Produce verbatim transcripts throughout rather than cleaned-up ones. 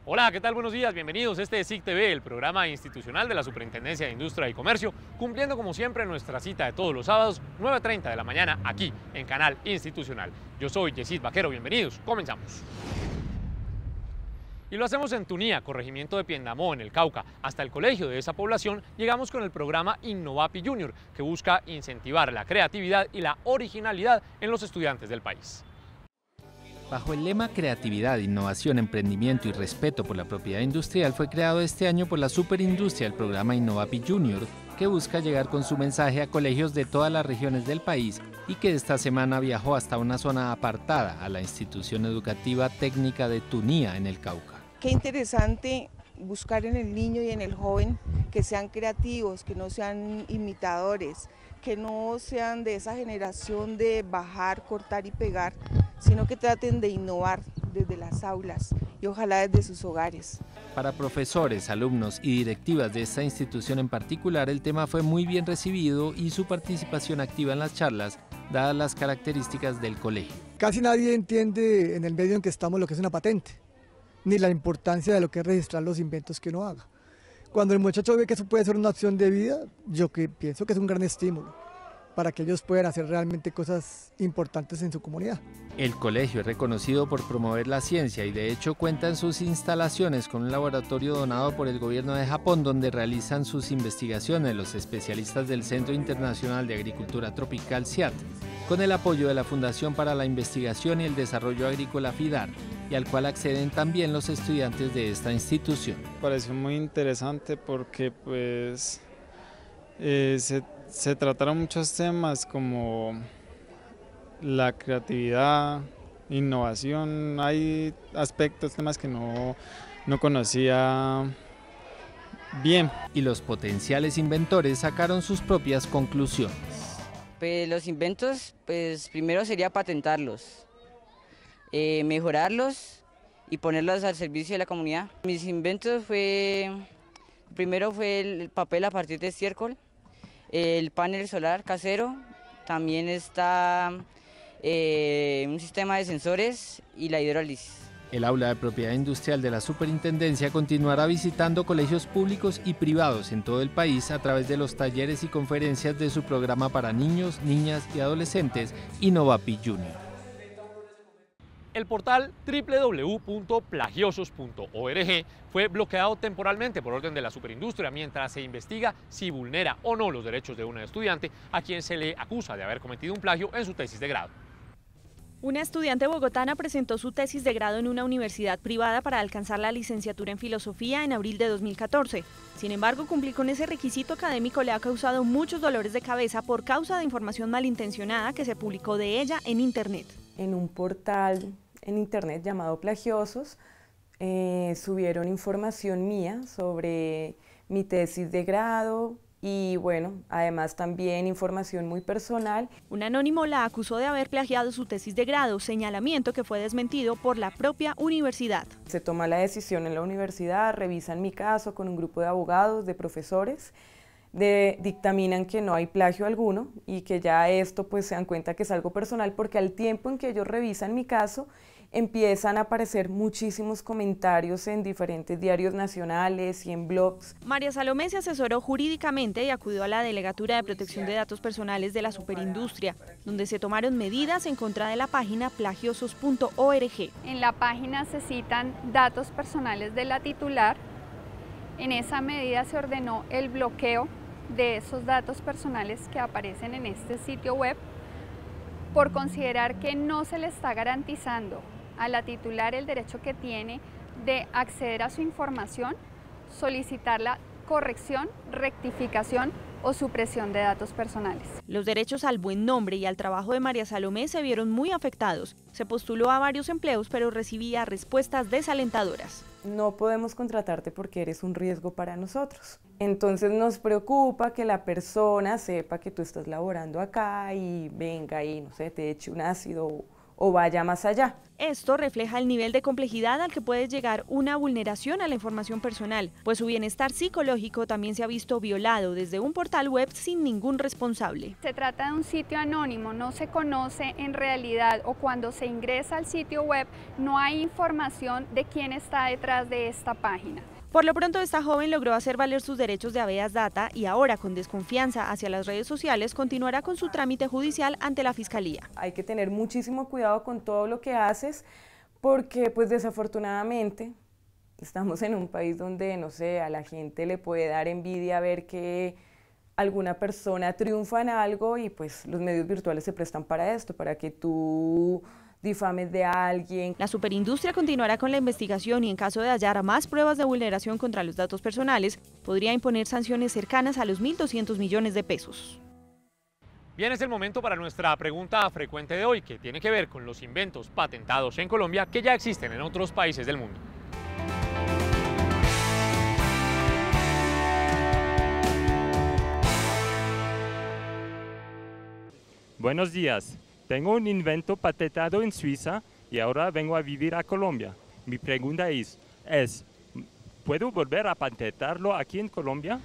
Hola, ¿qué tal? Buenos días, bienvenidos. Este es S I C T V, el programa institucional de la Superintendencia de Industria y Comercio, cumpliendo como siempre nuestra cita de todos los sábados, nueve y treinta de la mañana, aquí en Canal Institucional. Yo soy Yesid Vaquero, bienvenidos, comenzamos. Y lo hacemos en Tunía, corregimiento de Piendamó, en el Cauca. Hasta el colegio de esa población llegamos con el programa Innovapi Junior, que busca incentivar la creatividad y la originalidad en los estudiantes del país. Bajo el lema Creatividad, Innovación, Emprendimiento y Respeto por la Propiedad Industrial fue creado este año por la Superindustria el programa Innovapi Junior, que busca llegar con su mensaje a colegios de todas las regiones del país y que esta semana viajó hasta una zona apartada, a la institución educativa técnica de Tunía, en el Cauca. Qué interesante buscar en el niño y en el joven que sean creativos, que no sean imitadores, que no sean de esa generación de bajar, cortar y pegar, sino que traten de innovar desde las aulas y ojalá desde sus hogares. Para profesores, alumnos y directivas de esta institución en particular, el tema fue muy bien recibido y su participación activa en las charlas, dadas las características del colegio. Casi nadie entiende en el medio en que estamos lo que es una patente, ni la importancia de lo que es registrar los inventos que uno haga. Cuando el muchacho ve que eso puede ser una opción de vida, yo que pienso que es un gran estímulo para que ellos puedan hacer realmente cosas importantes en su comunidad. El colegio es reconocido por promover la ciencia y de hecho cuenta en sus instalaciones con un laboratorio donado por el gobierno de Japón donde realizan sus investigaciones los especialistas del Centro Internacional de Agricultura Tropical C I A T, con el apoyo de la Fundación para la Investigación y el Desarrollo Agrícola FIDAR, y al cual acceden también los estudiantes de esta institución. Me pareció muy interesante porque pues eh, se, se trataron muchos temas como la creatividad, innovación, hay aspectos, temas que no, no conocía bien. Y los potenciales inventores sacaron sus propias conclusiones. Pues los inventos, pues primero sería patentarlos. Eh, mejorarlos y ponerlos al servicio de la comunidad. Mis inventos fue, primero fue el papel a partir de estiércol, el panel solar casero, también está eh, un sistema de sensores y la hidrólisis. El aula de propiedad industrial de la Superintendencia continuará visitando colegios públicos y privados en todo el país a través de los talleres y conferencias de su programa para niños, niñas y adolescentes Innovapi Junior. El portal doble u doble u doble u punto plagiosos punto org fue bloqueado temporalmente por orden de la Superindustria mientras se investiga si vulnera o no los derechos de una estudiante a quien se le acusa de haber cometido un plagio en su tesis de grado. Una estudiante bogotana presentó su tesis de grado en una universidad privada para alcanzar la licenciatura en filosofía en abril de dos mil catorce. Sin embargo, cumplir con ese requisito académico le ha causado muchos dolores de cabeza por causa de información malintencionada que se publicó de ella en internet. En un portal en internet llamado Plagiosos eh, subieron información mía sobre mi tesis de grado y bueno, además también información muy personal. Un anónimo la acusó de haber plagiado su tesis de grado, señalamiento que fue desmentido por la propia universidad. Se toma la decisión en la universidad, revisan mi caso con un grupo de abogados, de profesores, De, dictaminan que no hay plagio alguno y que ya esto pues se dan cuenta que es algo personal porque al tiempo en que ellos revisan mi caso empiezan a aparecer muchísimos comentarios en diferentes diarios nacionales y en blogs. María Salomé se asesoró jurídicamente y acudió a la Delegatura de Protección de Datos Personales de la Superindustria, donde se tomaron medidas en contra de la página plagiosos punto org. En la página se citan datos personales de la titular. En esa medida se ordenó el bloqueo de esos datos personales que aparecen en este sitio web por considerar que no se le está garantizando a la titular el derecho que tiene de acceder a su información, solicitar la corrección, rectificación o supresión de datos personales. Los derechos al buen nombre y al trabajo de María Salomé se vieron muy afectados. Se postuló a varios empleos, pero recibía respuestas desalentadoras. No podemos contratarte porque eres un riesgo para nosotros. Entonces nos preocupa que la persona sepa que tú estás laborando acá y venga y no sé, te eche un ácido o, o vaya más allá. Esto refleja el nivel de complejidad al que puede llegar una vulneración a la información personal, pues su bienestar psicológico también se ha visto violado desde un portal web sin ningún responsable. Se trata de un sitio anónimo, no se conoce en realidad, o cuando se ingresa al sitio web no hay información de quién está detrás de esta página. Por lo pronto, esta joven logró hacer valer sus derechos de habeas data y ahora, con desconfianza hacia las redes sociales, continuará con su trámite judicial ante la Fiscalía. Hay que tener muchísimo cuidado con todo lo que haces porque, pues desafortunadamente, estamos en un país donde, no sé, a la gente le puede dar envidia ver que alguna persona triunfa en algo y pues los medios virtuales se prestan para esto, para que tú difames de alguien. La superindustria continuará con la investigación y en caso de hallar más pruebas de vulneración contra los datos personales, podría imponer sanciones cercanas a los mil doscientos millones de pesos. Bien, es el momento para nuestra pregunta frecuente de hoy, que tiene que ver con los inventos patentados en Colombia que ya existen en otros países del mundo. Buenos días. Tengo un invento patentado en Suiza y ahora vengo a vivir a Colombia. Mi pregunta es, es, ¿puedo volver a patentarlo aquí en Colombia?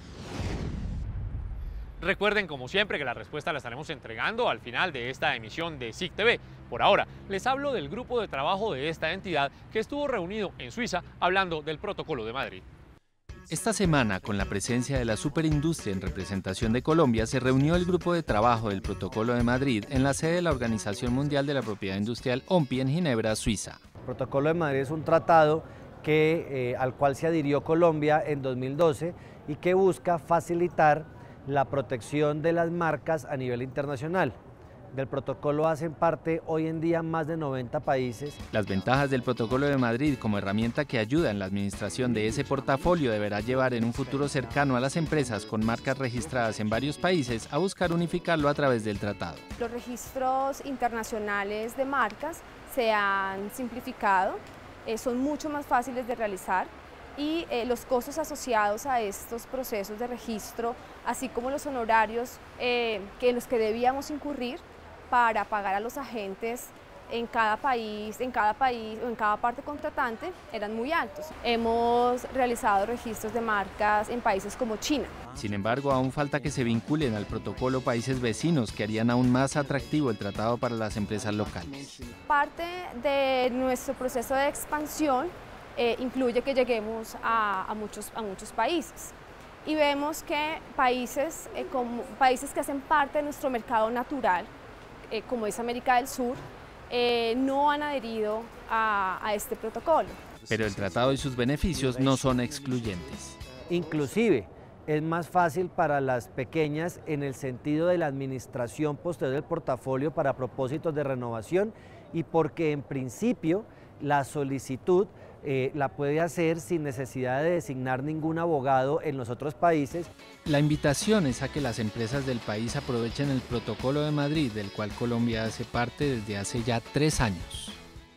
Recuerden, como siempre, que la respuesta la estaremos entregando al final de esta emisión de S I C T V. Por ahora, les hablo del grupo de trabajo de esta entidad que estuvo reunido en Suiza hablando del Protocolo de Madrid. Esta semana, con la presencia de la superindustria en representación de Colombia, se reunió el grupo de trabajo del Protocolo de Madrid en la sede de la Organización Mundial de la Propiedad Industrial O M P I en Ginebra, Suiza. El Protocolo de Madrid es un tratado que, eh, al cual se adhirió Colombia en dos mil doce y que busca facilitar la protección de las marcas a nivel internacional. Del protocolo hacen parte hoy en día más de noventa países. Las ventajas del Protocolo de Madrid como herramienta que ayuda en la administración de ese portafolio deberá llevar en un futuro cercano a las empresas con marcas registradas en varios países a buscar unificarlo a través del tratado. Los registros internacionales de marcas se han simplificado, eh, son mucho más fáciles de realizar y eh, los costos asociados a estos procesos de registro, así como los honorarios eh, que en los que debíamos incurrir para pagar a los agentes en cada país, en cada país o en cada parte contratante eran muy altos. Hemos realizado registros de marcas en países como China. Sin embargo, aún falta que se vinculen al protocolo países vecinos que harían aún más atractivo el tratado para las empresas locales. Parte de nuestro proceso de expansión eh, incluye que lleguemos a, a, muchos, a muchos países. Y vemos que países, eh, como, países que hacen parte de nuestro mercado natural, eh, como es América del Sur, eh, no han adherido a, a este protocolo. Pero el tratado y sus beneficios no son excluyentes. Inclusive, es más fácil para las pequeñas en el sentido de la administración posterior del portafolio para propósitos de renovación y porque en principio la solicitud Eh, la puede hacer sin necesidad de designar ningún abogado en los otros países. La invitación es a que las empresas del país aprovechen el Protocolo de Madrid, del cual Colombia hace parte desde hace ya tres años.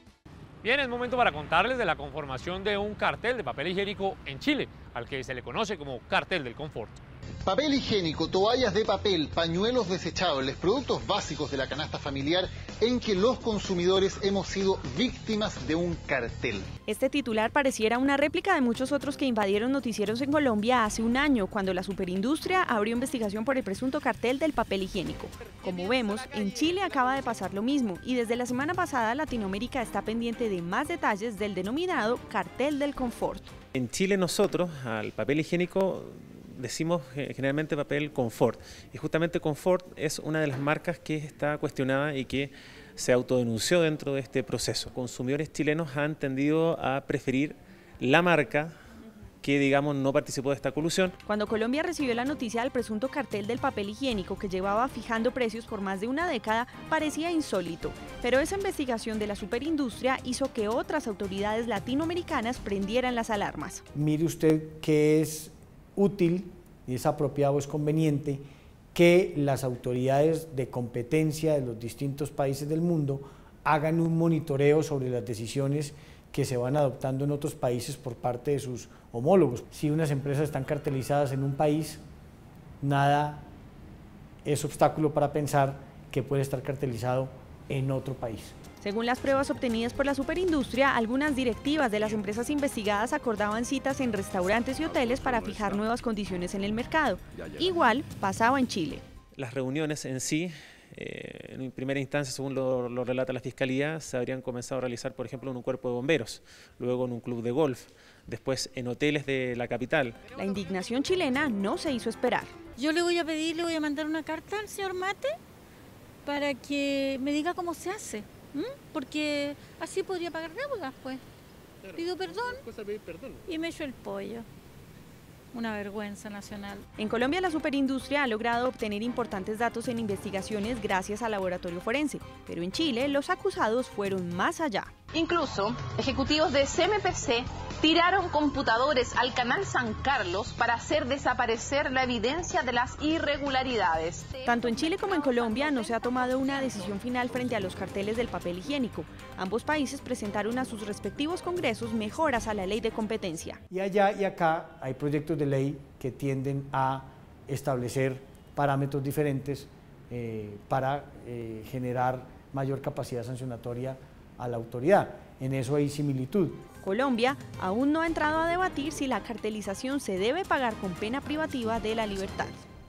Bien, es momento para contarles de la conformación de un cartel de papel higiénico en Chile, al que se le conoce como Cartel del Confort. Papel higiénico, toallas de papel, pañuelos desechables, productos básicos de la canasta familiar en que los consumidores hemos sido víctimas de un cartel. Este titular pareciera una réplica de muchos otros que invadieron noticieros en Colombia hace un año, cuando la superindustria abrió investigación por el presunto cartel del papel higiénico. Como vemos, en Chile acaba de pasar lo mismo y desde la semana pasada Latinoamérica está pendiente de más detalles del denominado Cartel del Confort. En Chile nosotros al papel higiénico decimos generalmente papel Confort y justamente Confort es una de las marcas que está cuestionada y que se autodenunció dentro de este proceso. Consumidores chilenos han tendido a preferir la marca que, digamos, no participó de esta colusión. Cuando Colombia recibió la noticia del presunto cartel del papel higiénico que llevaba fijando precios por más de una década, parecía insólito. Pero esa investigación de la superindustria hizo que otras autoridades latinoamericanas prendieran las alarmas. Mire usted que es útil y es apropiado, es conveniente que las autoridades de competencia de los distintos países del mundo hagan un monitoreo sobre las decisiones que se van adoptando en otros países por parte de sus homólogos. Si unas empresas están cartelizadas en un país, nada es obstáculo para pensar que puede estar cartelizado en otro país. Según las pruebas obtenidas por la superindustria, algunas directivas de las empresas investigadas acordaban citas en restaurantes y hoteles para fijar nuevas condiciones en el mercado. Igual pasaba en Chile. Las reuniones en sí, eh, en primera instancia, según lo, lo relata la Fiscalía, se habrían comenzado a realizar, por ejemplo, en un cuerpo de bomberos, luego en un club de golf, después en hoteles de la capital. La indignación chilena no se hizo esperar. Yo le voy a pedir, le voy a mandar una carta al señor Mate para que me diga cómo se hace. ¿Mm? Porque así podría pagar deudas, pues. Claro. Pido perdón, pedir perdón y me echo el pollo. Una vergüenza nacional. En Colombia, la superindustria ha logrado obtener importantes datos en investigaciones gracias al laboratorio forense, pero en Chile los acusados fueron más allá. Incluso, ejecutivos de C M P C tiraron computadores al canal San Carlos para hacer desaparecer la evidencia de las irregularidades. Tanto en Chile como en Colombia no se ha tomado una decisión final frente a los carteles del papel higiénico. Ambos países presentaron a sus respectivos congresos mejoras a la ley de competencia. Y allá y acá hay proyectos de ley que tienden a establecer parámetros diferentes eh, para eh, generar mayor capacidad sancionatoria a la autoridad. En eso hay similitud. Colombia aún no ha entrado a debatir si la cartelización se debe pagar con pena privativa de la libertad.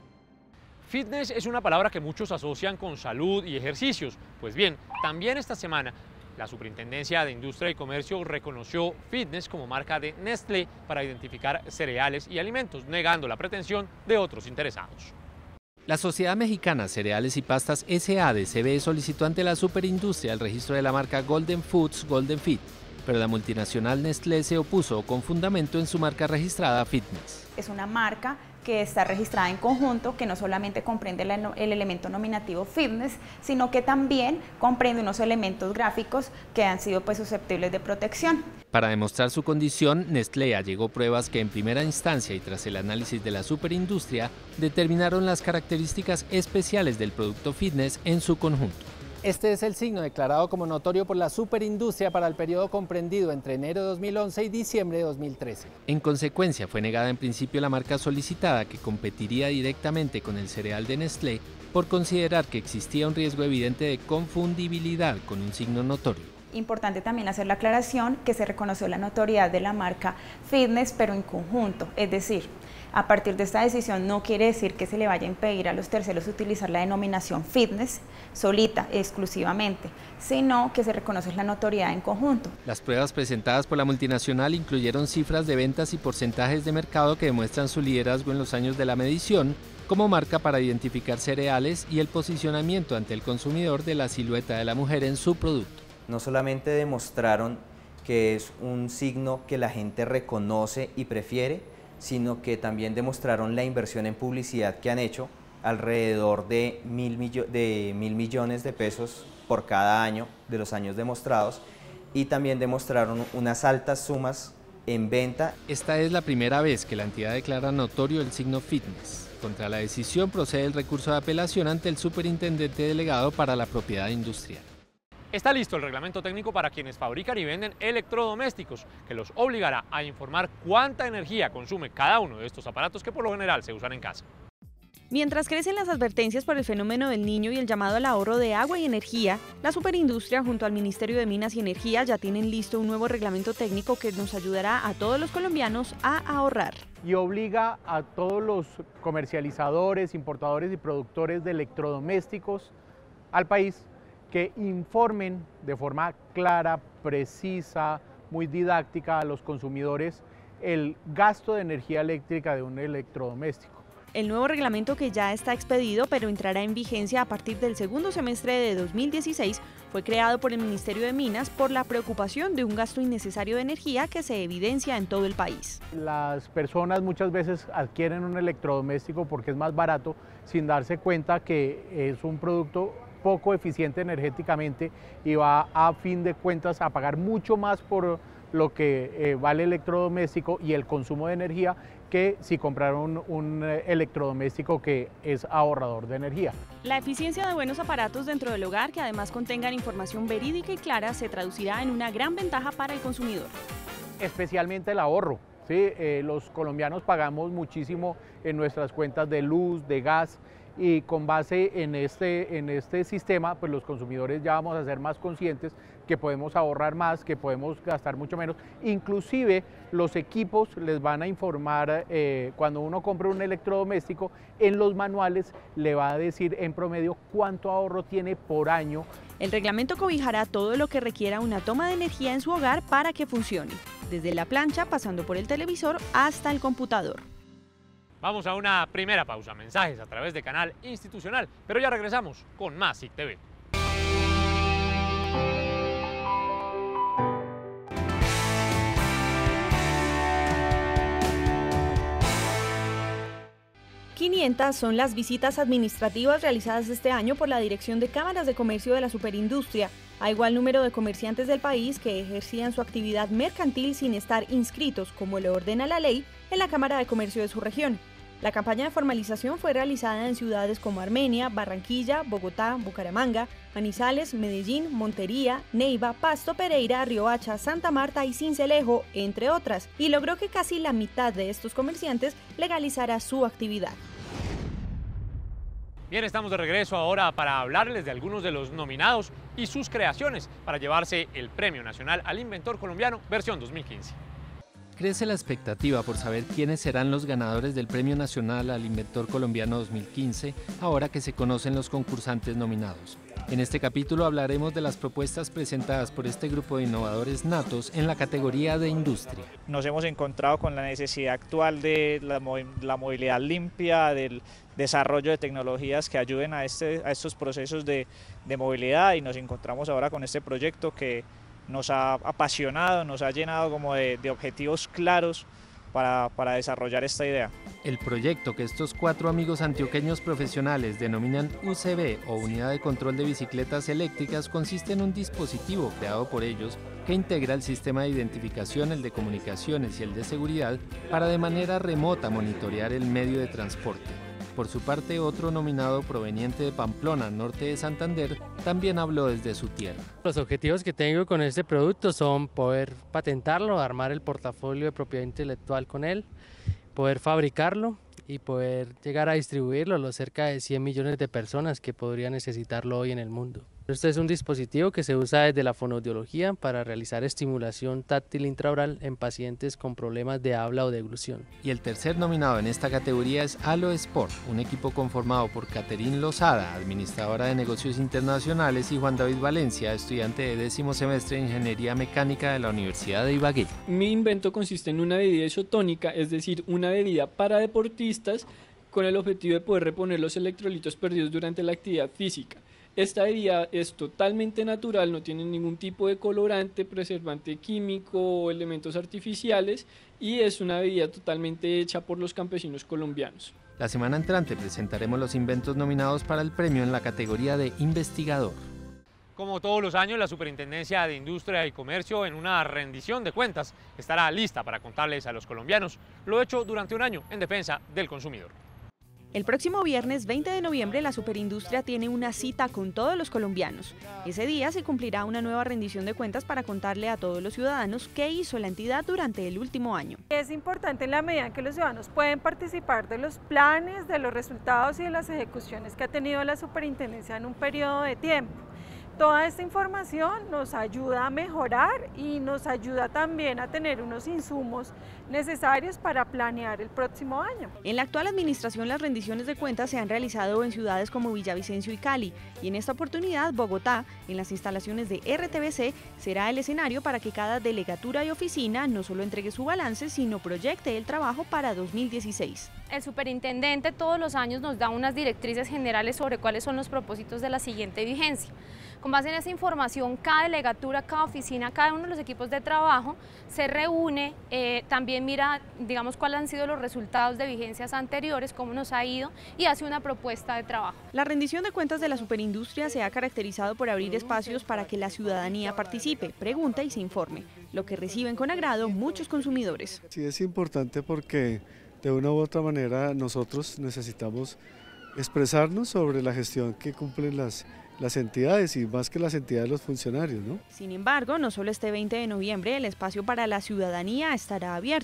Fitness es una palabra que muchos asocian con salud y ejercicios. Pues bien, también esta semana la Superintendencia de Industria y Comercio reconoció Fitness como marca de Nestlé para identificar cereales y alimentos, negando la pretensión de otros interesados. La Sociedad Mexicana Cereales y Pastas S A de C B solicitó ante la superindustria el registro de la marca Golden Foods Golden Fit, pero la multinacional Nestlé se opuso con fundamento en su marca registrada Fitness. Es una marca que está registrada en conjunto, que no solamente comprende el, el elemento nominativo fitness, sino que también comprende unos elementos gráficos que han sido pues susceptibles de protección. Para demostrar su condición, Nestlé allegó pruebas que en primera instancia y tras el análisis de la superindustria determinaron las características especiales del producto fitness en su conjunto. Este es el signo declarado como notorio por la superindustria para el periodo comprendido entre enero de dos mil once y diciembre de dos mil trece. En consecuencia, fue negada en principio la marca solicitada, que competiría directamente con el cereal de Nestlé, por considerar que existía un riesgo evidente de confundibilidad con un signo notorio. Importante también hacer la aclaración que se reconoció la notoriedad de la marca Fitness, pero en conjunto, es decir, a partir de esta decisión no quiere decir que se le vaya a impedir a los terceros utilizar la denominación fitness solita, exclusivamente, sino que se reconoce la notoriedad en conjunto. Las pruebas presentadas por la multinacional incluyeron cifras de ventas y porcentajes de mercado que demuestran su liderazgo en los años de la medición, como marca para identificar cereales, y el posicionamiento ante el consumidor de la silueta de la mujer en su producto. No solamente demostraron que es un signo que la gente reconoce y prefiere, sino que también demostraron la inversión en publicidad que han hecho, alrededor de mil, millo de mil millones de pesos por cada año de los años demostrados, y también demostraron unas altas sumas en venta. Esta es la primera vez que la entidad declara notorio el signo fitness. Contra la decisión procede el recurso de apelación ante el superintendente delegado para la propiedad industrial. Está listo el reglamento técnico para quienes fabrican y venden electrodomésticos, que los obligará a informar cuánta energía consume cada uno de estos aparatos que por lo general se usan en casa. Mientras crecen las advertencias por el fenómeno del Niño y el llamado al ahorro de agua y energía, la superindustria junto al Ministerio de Minas y Energía ya tienen listo un nuevo reglamento técnico que nos ayudará a todos los colombianos a ahorrar. Y obliga a todos los comercializadores, importadores y productores de electrodomésticos al país que informen de forma clara, precisa, muy didáctica a los consumidores el gasto de energía eléctrica de un electrodoméstico. El nuevo reglamento, que ya está expedido pero entrará en vigencia a partir del segundo semestre de dos mil dieciséis, fue creado por el Ministerio de Minas por la preocupación de un gasto innecesario de energía que se evidencia en todo el país. Las personas muchas veces adquieren un electrodoméstico porque es más barato, sin darse cuenta que es un producto poco eficiente energéticamente y va a fin de cuentas a pagar mucho más por lo que eh, vale el electrodoméstico y el consumo de energía que si compraron un electrodoméstico que es ahorrador de energía. La eficiencia de buenos aparatos dentro del hogar, que además contengan información verídica y clara, se traducirá en una gran ventaja para el consumidor. Especialmente el ahorro, ¿sí? Eh, los colombianos pagamos muchísimo en nuestras cuentas de luz, de gas, y con base en este, en este sistema, pues los consumidores ya vamos a ser más conscientes que podemos ahorrar más, que podemos gastar mucho menos. Inclusive los equipos les van a informar eh, cuando uno compra un electrodoméstico, en los manuales le va a decir en promedio cuánto ahorro tiene por año. El reglamento cobijará todo lo que requiera una toma de energía en su hogar para que funcione, desde la plancha pasando por el televisor hasta el computador. Vamos a una primera pausa, mensajes a través de Canal Institucional, pero ya regresamos con más S I C T V. quinientas son las visitas administrativas realizadas este año por la Dirección de Cámaras de Comercio de la Superindustria, a igual número de comerciantes del país que ejercían su actividad mercantil sin estar inscritos, como lo ordena la ley, en la Cámara de Comercio de su región. La campaña de formalización fue realizada en ciudades como Armenia, Barranquilla, Bogotá, Bucaramanga, Manizales, Medellín, Montería, Neiva, Pasto, Pereira, Riohacha, Santa Marta y Sincelejo, entre otras, y logró que casi la mitad de estos comerciantes legalizara su actividad. Bien, estamos de regreso ahora para hablarles de algunos de los nominados y sus creaciones para llevarse el Premio Nacional al Inventor Colombiano versión dos mil quince. Crece la expectativa por saber quiénes serán los ganadores del Premio Nacional al Inventor Colombiano dos mil quince, ahora que se conocen los concursantes nominados. En este capítulo hablaremos de las propuestas presentadas por este grupo de innovadores natos en la categoría de industria. Nos hemos encontrado con la necesidad actual de la, la movilidad limpia, del desarrollo de tecnologías que ayuden a, este, a estos procesos de, de movilidad, y nos encontramos ahora con este proyecto que nos ha apasionado, nos ha llenado como de, de objetivos claros para, para desarrollar esta idea. El proyecto que estos cuatro amigos antioqueños profesionales denominan U C B o Unidad de Control de Bicicletas Eléctricas consiste en un dispositivo creado por ellos que integra el sistema de identificación, el de comunicaciones y el de seguridad para de manera remota monitorear el medio de transporte. Por su parte, otro nominado proveniente de Pamplona, norte de Santander, también habló desde su tierra. Los objetivos que tengo con este producto son poder patentarlo, armar el portafolio de propiedad intelectual con él, poder fabricarlo y poder llegar a distribuirlo a los cerca de cien millones de personas que podrían necesitarlo hoy en el mundo. Este es un dispositivo que se usa desde la fonoaudiología para realizar estimulación táctil intraoral en pacientes con problemas de habla o deglución. Y el tercer nominado en esta categoría es Alo Sport, un equipo conformado por Caterine Lozada, administradora de negocios internacionales, y Juan David Valencia, estudiante de décimo semestre de Ingeniería Mecánica de la Universidad de Ibagué. Mi invento consiste en una bebida isotónica, es decir, una bebida para deportistas con el objetivo de poder reponer los electrolitos perdidos durante la actividad física. Esta bebida es totalmente natural, no tiene ningún tipo de colorante, preservante químico o elementos artificiales, y es una bebida totalmente hecha por los campesinos colombianos. La semana entrante presentaremos los inventos nominados para el premio en la categoría de investigador. Como todos los años, la Superintendencia de Industria y Comercio, en una rendición de cuentas, estará lista para contarles a los colombianos lo hecho durante un año en defensa del consumidor. El próximo viernes veinte de noviembre la Superindustria tiene una cita con todos los colombianos. Ese día se cumplirá una nueva rendición de cuentas para contarle a todos los ciudadanos qué hizo la entidad durante el último año. Es importante en la medida en que los ciudadanos pueden participar de los planes, de los resultados y de las ejecuciones que ha tenido la Superintendencia en un periodo de tiempo. Toda esta información nos ayuda a mejorar y nos ayuda también a tener unos insumos necesarios para planear el próximo año. En la actual administración, las rendiciones de cuentas se han realizado en ciudades como Villavicencio y Cali, y en esta oportunidad Bogotá, en las instalaciones de R T B C, será el escenario para que cada delegatura y oficina no solo entregue su balance, sino proyecte el trabajo para dos mil dieciséis. El superintendente todos los años nos da unas directrices generales sobre cuáles son los propósitos de la siguiente vigencia. Con base en esa información, cada delegatura, cada oficina, cada uno de los equipos de trabajo se reúne, eh, también mira, digamos, cuáles han sido los resultados de vigencias anteriores, cómo nos ha ido, y hace una propuesta de trabajo. La rendición de cuentas de la Superindustria se ha caracterizado por abrir espacios para que la ciudadanía participe, pregunte y se informe, lo que reciben con agrado muchos consumidores. Sí, es importante porque de una u otra manera nosotros necesitamos expresarnos sobre la gestión que cumplen las las entidades, y más que las entidades, los funcionarios, ¿no? Sin embargo, no solo este veinte de noviembre el espacio para la ciudadanía estará abierto.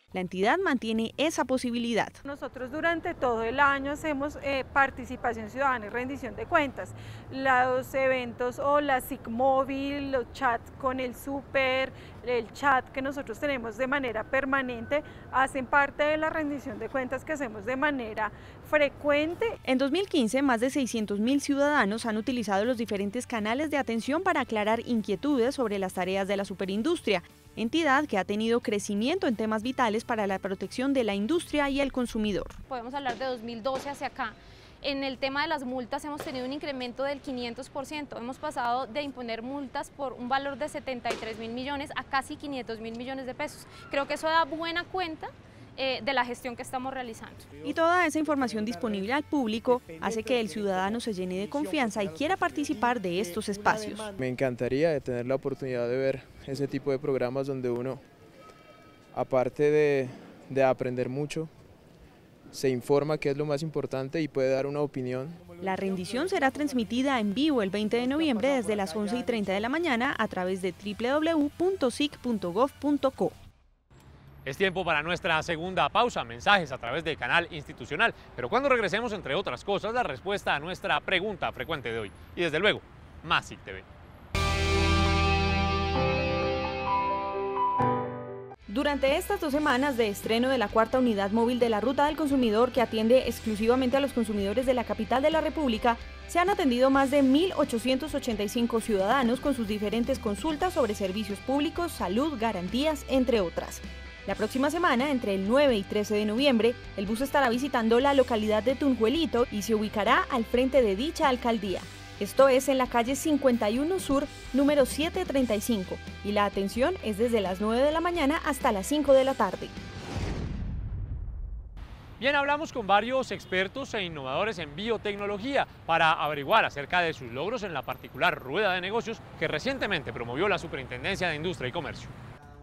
La entidad mantiene esa posibilidad. Nosotros durante todo el año hacemos eh, participación ciudadana y rendición de cuentas. Los eventos o la S I C móvil, los chats con el súper, el chat que nosotros tenemos de manera permanente, hacen parte de la rendición de cuentas que hacemos de manera frecuente. En dos mil quince, más de seiscientos mil ciudadanos han utilizado los diferentes canales de atención para aclarar inquietudes sobre las tareas de la superindustria, entidad que ha tenido crecimiento en temas vitales para la protección de la industria y el consumidor. Podemos hablar de dos mil doce hacia acá. En el tema de las multas hemos tenido un incremento del quinientos por ciento. Hemos pasado de imponer multas por un valor de setenta y tres mil millones a casi quinientos mil millones de pesos. Creo que eso da buena cuenta eh, de la gestión que estamos realizando. Y toda esa información disponible al público hace que el ciudadano se llene de confianza y quiera participar de estos espacios. Me encantaría tener la oportunidad de ver ese tipo de programas donde uno, aparte de, de aprender mucho, se informa qué es lo más importante y puede dar una opinión. La rendición será transmitida en vivo el veinte de noviembre desde las once y treinta de la mañana a través de doble u doble u doble u punto s i c punto gov punto co. Es tiempo para nuestra segunda pausa, mensajes a través del canal institucional. Pero cuando regresemos, entre otras cosas, la respuesta a nuestra pregunta frecuente de hoy. Y desde luego, más S I C T V. Durante estas dos semanas de estreno de la cuarta unidad móvil de la Ruta del Consumidor, que atiende exclusivamente a los consumidores de la capital de la República, se han atendido más de mil ochocientos ochenta y cinco ciudadanos con sus diferentes consultas sobre servicios públicos, salud, garantías, entre otras. La próxima semana, entre el nueve y trece de noviembre, el bus estará visitando la localidad de Tunjuelito y se ubicará al frente de dicha alcaldía. Esto es en la calle cincuenta y uno Sur, número setecientos treinta y cinco, y la atención es desde las nueve de la mañana hasta las cinco de la tarde. Bien, hablamos con varios expertos e innovadores en biotecnología para averiguar acerca de sus logros en la particular rueda de negocios que recientemente promovió la Superintendencia de Industria y Comercio.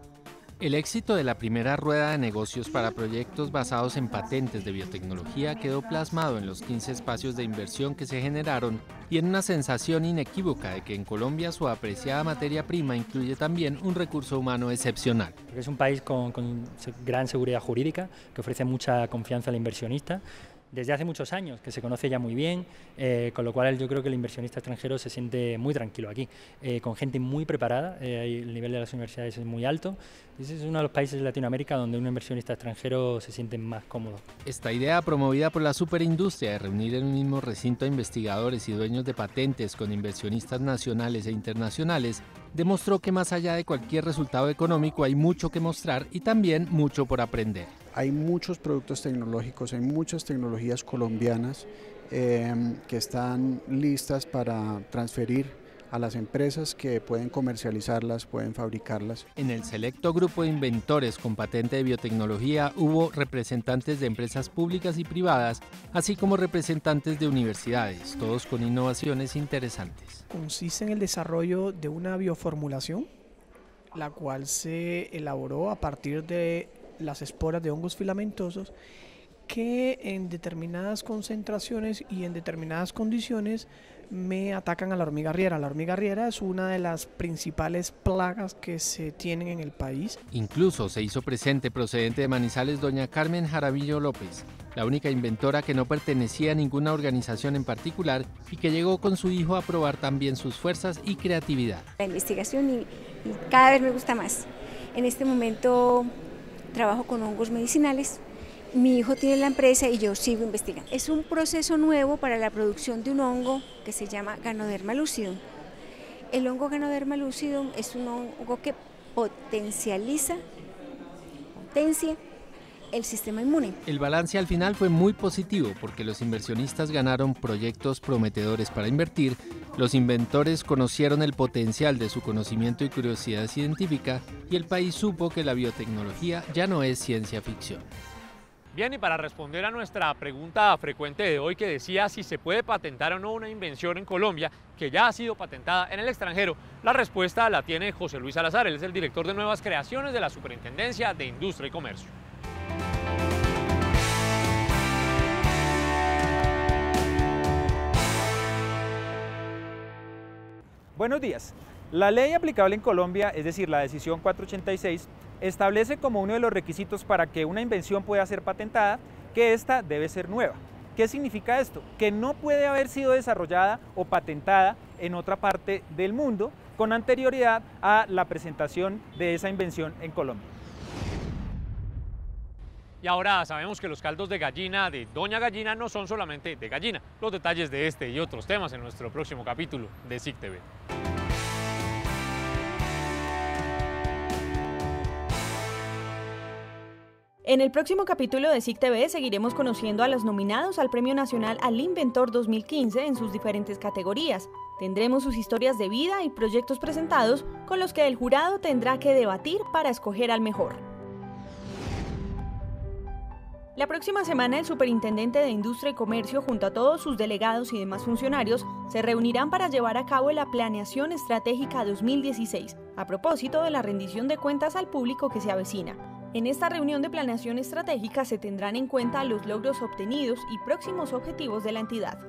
El éxito de la primera rueda de negocios para proyectos basados en patentes de biotecnología quedó plasmado en los quince espacios de inversión que se generaron y en una sensación inequívoca de que en Colombia su apreciada materia prima incluye también un recurso humano excepcional. Es un país con, con gran seguridad jurídica que ofrece mucha confianza al inversionista. Desde hace muchos años, que se conoce ya muy bien, eh, con lo cual yo creo que el inversionista extranjero se siente muy tranquilo aquí, eh, con gente muy preparada, eh, el nivel de las universidades es muy alto, y ese es uno de los países de Latinoamérica donde un inversionista extranjero se siente más cómodo. Esta idea, promovida por la superindustria de reunir en un mismo recinto a investigadores y dueños de patentes con inversionistas nacionales e internacionales, demostró que más allá de cualquier resultado económico hay mucho que mostrar y también mucho por aprender. Hay muchos productos tecnológicos, hay muchas tecnologías colombianas eh, que están listas para transferir a las empresas que pueden comercializarlas, pueden fabricarlas. En el selecto grupo de inventores con patente de biotecnología hubo representantes de empresas públicas y privadas, así como representantes de universidades, todos con innovaciones interesantes. Consiste en el desarrollo de una bioformulación, la cual se elaboró a partir de las esporas de hongos filamentosos que en determinadas concentraciones y en determinadas condiciones me atacan a la hormiga arriera. La hormiga arriera es una de las principales plagas que se tienen en el país. Incluso se hizo presente procedente de Manizales doña Carmen Jaramillo López, la única inventora que no pertenecía a ninguna organización en particular y que llegó con su hijo a probar también sus fuerzas y creatividad. La investigación y, y cada vez me gusta más. En este momento trabajo con hongos medicinales. Mi hijo tiene la empresa y yo sigo investigando. Es un proceso nuevo para la producción de un hongo que se llama Ganoderma lucidum. El hongo Ganoderma lucidum es un hongo que potencializa, potencia el sistema inmune. El balance al final fue muy positivo porque los inversionistas ganaron proyectos prometedores para invertir, los inventores conocieron el potencial de su conocimiento y curiosidad científica y el país supo que la biotecnología ya no es ciencia ficción. Bien, y para responder a nuestra pregunta frecuente de hoy que decía si se puede patentar o no una invención en Colombia que ya ha sido patentada en el extranjero, la respuesta la tiene José Luis Salazar. Él es el director de nuevas creaciones de la Superintendencia de Industria y Comercio. Buenos días. La ley aplicable en Colombia, es decir, la decisión cuatrocientos ochenta y seis, establece como uno de los requisitos para que una invención pueda ser patentada que ésta debe ser nueva. ¿Qué significa esto? Que no puede haber sido desarrollada o patentada en otra parte del mundo con anterioridad a la presentación de esa invención en Colombia. Y ahora sabemos que los caldos de gallina de Doña Gallina no son solamente de gallina. Los detalles de este y otros temas en nuestro próximo capítulo de S I C T V. En el próximo capítulo de S I C T V seguiremos conociendo a los nominados al Premio Nacional al Inventor dos mil quince en sus diferentes categorías. Tendremos sus historias de vida y proyectos presentados con los que el jurado tendrá que debatir para escoger al mejor. La próxima semana el Superintendente de Industria y Comercio junto a todos sus delegados y demás funcionarios se reunirán para llevar a cabo la Planeación Estratégica dos mil dieciséis, a propósito de la rendición de cuentas al público que se avecina. En esta reunión de planeación estratégica se tendrán en cuenta los logros obtenidos y próximos objetivos de la entidad.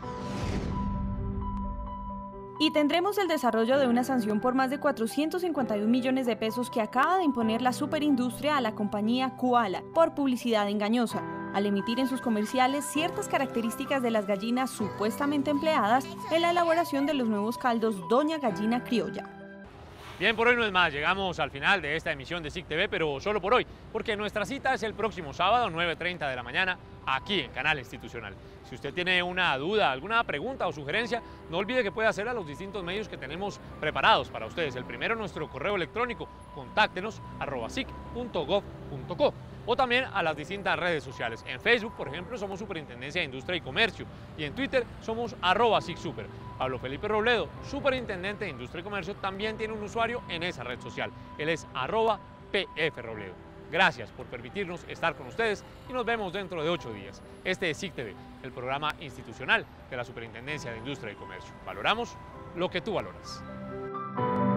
Y tendremos el desarrollo de una sanción por más de cuatrocientos cincuenta y un millones de pesos que acaba de imponer la superindustria a la compañía Koala por publicidad engañosa, al emitir en sus comerciales ciertas características de las gallinas supuestamente empleadas en la elaboración de los nuevos caldos Doña Gallina Criolla. Bien, por hoy no es más, llegamos al final de esta emisión de S I C T V, pero solo por hoy, porque nuestra cita es el próximo sábado, nueve y treinta de la mañana, aquí en Canal Institucional. Si usted tiene una duda, alguna pregunta o sugerencia, no olvide que puede hacerla a los distintos medios que tenemos preparados para ustedes. El primero, nuestro correo electrónico, contáctenos arroba sic punto gov punto co, o también a las distintas redes sociales. En Facebook, por ejemplo, somos Superintendencia de Industria y Comercio, y en Twitter somos arroba SICSuper. Pablo Felipe Robledo, Superintendente de Industria y Comercio, también tiene un usuario en esa red social. Él es arroba pfrobledo. Gracias por permitirnos estar con ustedes y nos vemos dentro de ocho días. Este es S I C T V, el programa institucional de la Superintendencia de Industria y Comercio. Valoramos lo que tú valoras.